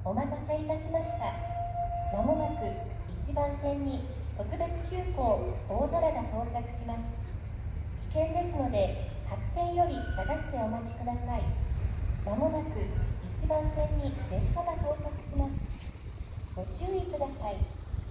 お待たせいたしました。まもなく1番線に特別急行大空が到着します。危険ですので白線より下がってお待ちください。まもなく1番線に列車が到着します。ご注意ください。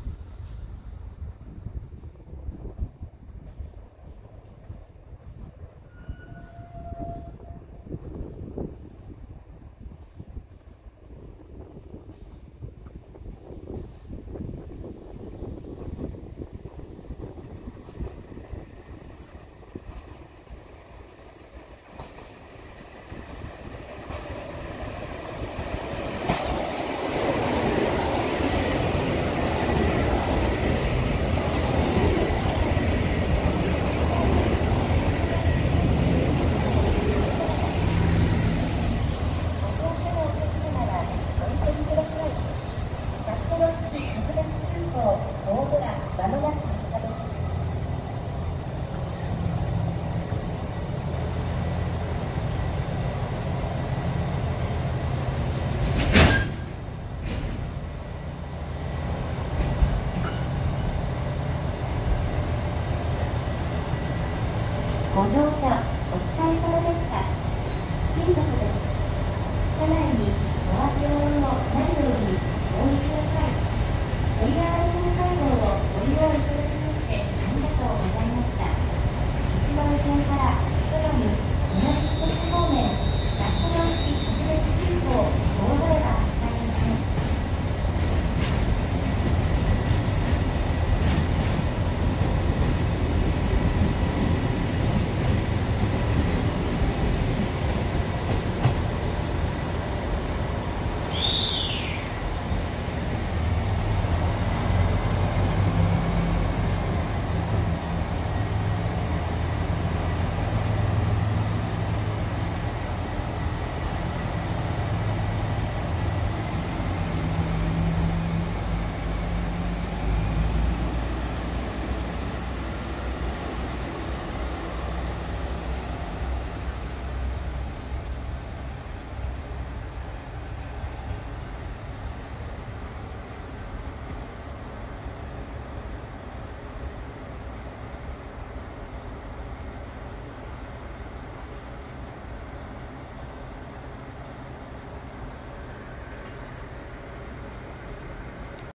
ご乗車お疲れ様でした。新徳です。車内にお忘れ物のないようにお降りください。トリガーアイコン番号をご利用いただき